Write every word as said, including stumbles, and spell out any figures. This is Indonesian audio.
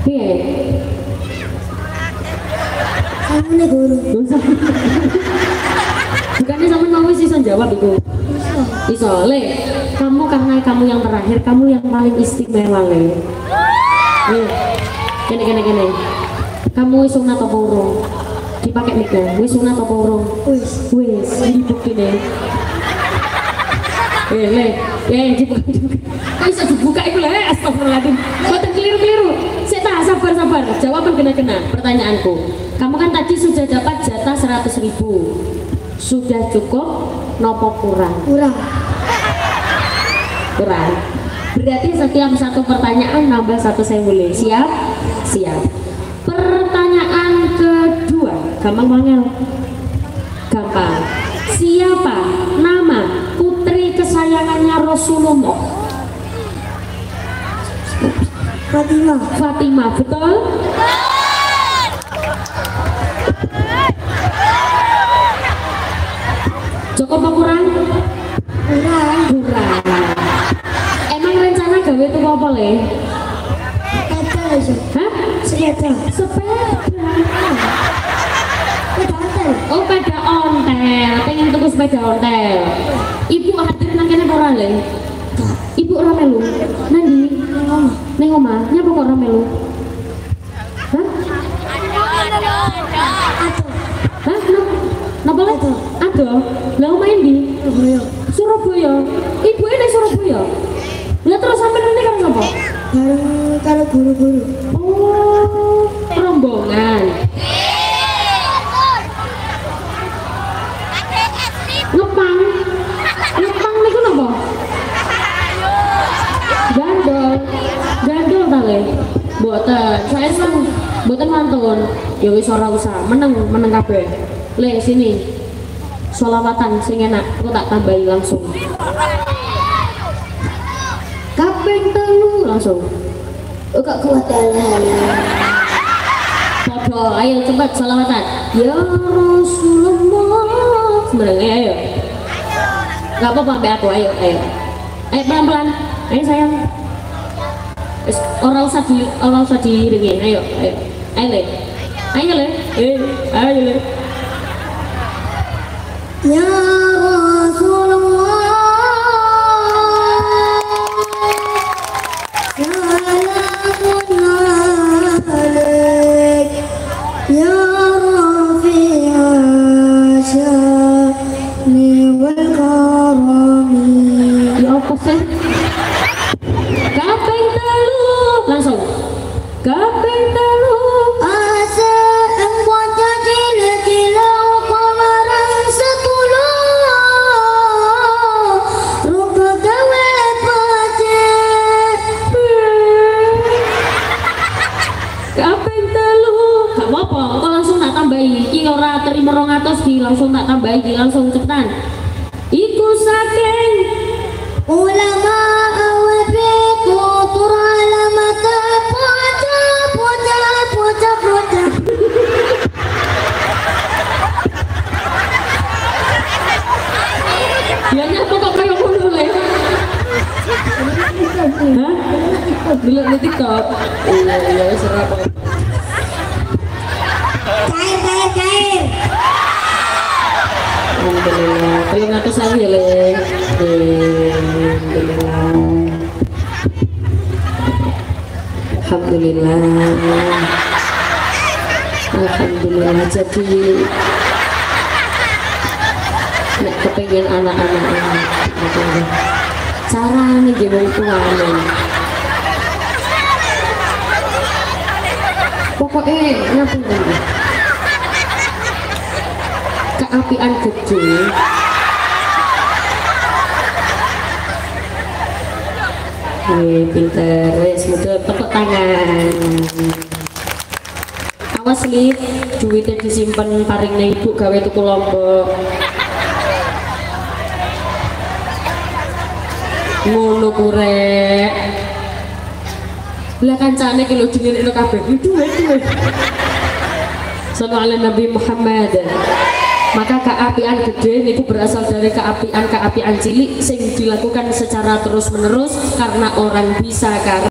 Piye? Kamu nih guru. Bukannya sama kamu sih bisa jawab itu. Iso, Le. Kamu karena kamu yang terakhir, kamu yang paling istimewa, Le. Nih, gini gini gini. Kamu wis sunat apa urung? Dipakai miknya, wis sunat apa urung? Wis. Wis, ini bukti nih. Eh, Le, eh dibuka. Kok bisa dibuka itu, Le? Astagfirullahaladzim. Boten keliru-keliru. Saya tak sabar-sabar. Jawaban kena-kena pertanyaanku. Kamu kan tadi sudah dapat jatah seratus ribu. Sudah cukup nopo kurang? Kurang. Kurang. Berarti setiap satu pertanyaan nambah satu sewu. Siap? Siap. Pertanyaan kedua, gampang banget. Gampang. Siapa nama putri kesayangannya Rasulullah? Fatimah. Fatimah, betul? Cukup apa kurang? Kurang. Kurang. Emang rencana gawe itu apa, Le? Sepeda aja. Hah? Sepeda. Sepeda. Sepeda hotel. Oh, sepeda ontel. Pengen tuku sepeda ontel. Ibu hadir nang kene ora, Le? Ibu ora melu. Nandi? Ning omah. Nyapa kok ora melu? Hah? Hah? Napa le? Ada. Lah main di Surabaya. Surabaya. Ibu ini Surabaya. Lah terus sampe nanti karo sapa? Bareng karo guru-guru. Oh, rombongan. Ngepang. Ngepang niku napa? Gandol. Gandol ta le? Mboten. Saya seneng mboten mantun. Ya wis ora usah. Meneng meneng kabeh. Le sini. Sholawatan sing enak, aku tak tambahi langsung. Kaping telu langsung. Oh gak kuat dalan. Podo, ayo cepat sholawatan. Ya Rasulullah. Sebenarnya ayo. Gak apa-apa sampai aku, ayo, ayo. Ayo pelan-pelan. Ayo sayang. Orang usah di, orang usah diiringin. Ayo, ayo. Ayo le. Ayo le. Eh, ayo le. Ya Rasulullah, salamun alaik, ya Rafi'a sya'ni wal karami. Ya apa sih? Kaping telu langsung. Kaping telu. Asa embuat jadi kilau kamaran setulur, rupa gawe pacet. Kaping telu. Gak apa-apa, kok langsung tak tambahi. Iki ora terima rong atus di langsung tak tambahi di langsung cepetan. Iku saking Ulama awabi tutur alamat bocah bocah bocah bocah. dia nyapa kok kayak ngono le. Hah? Dulu di TikTok. Iya, iya wis ora apa. Cair cair cair. Alhamdulillah. Terima kasih lagi ya le. Alhamdulillah. Alhamdulillah. Alhamdulillah. Jadi nek kepengen anak-anak ini cara nih gimana tuanen pokoknya ngapain ini keapian gede nih pinter semoga tepuk tangan. Awas lip duitnya disimpan paringnya ibu gawe tuku lombok ngono kurek lah kancane ki lho dinirikno kabeh duit duit sallallahu alaihi Nabi Muhammad. Maka keapian gede itu berasal dari keapian-keapian cilik sing dilakukan secara terus menerus karena orang bisa karena